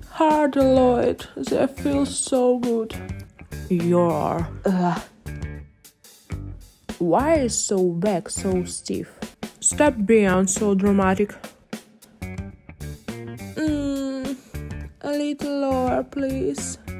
Hard Lloyd, they feel so good. You're. Why is so back so stiff? Stop being so dramatic. A little lower, please.